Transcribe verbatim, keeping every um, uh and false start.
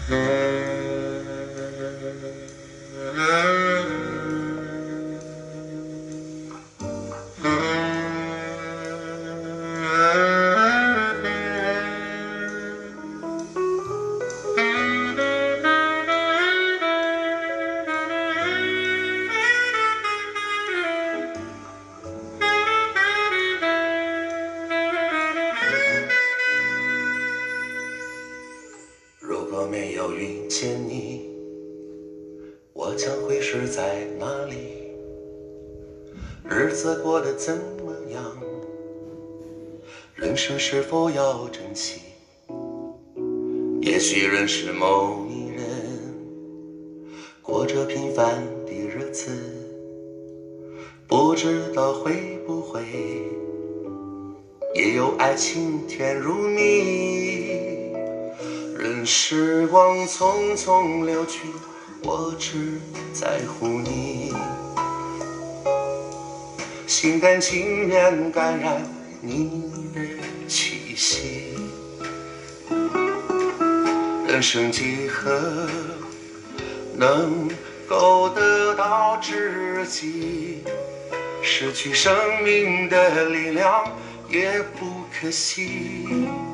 如果没有遇见你，我将会是在哪里？日子过得怎么样？人生是否要珍惜？也许认识某一人，过着平凡的日子，不知道会不会也有爱情甜如蜜。任时光匆匆流去，我只在乎你，心甘情愿感染你的气息。人生几何能够得到知己？失去生命的力量也不可惜。